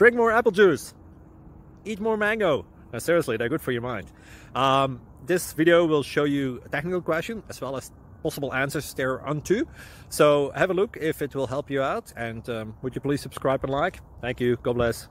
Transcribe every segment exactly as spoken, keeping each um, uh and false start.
drink more apple juice, eat more mango. No, seriously, they're good for your mind. Um, this video will show you a technical question as well as possible answers thereunto. So have a look if it will help you out, and um, would you please subscribe and like? Thank you. God bless.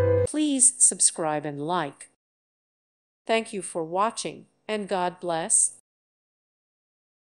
Please subscribe and like. Thank you for watching, and God bless.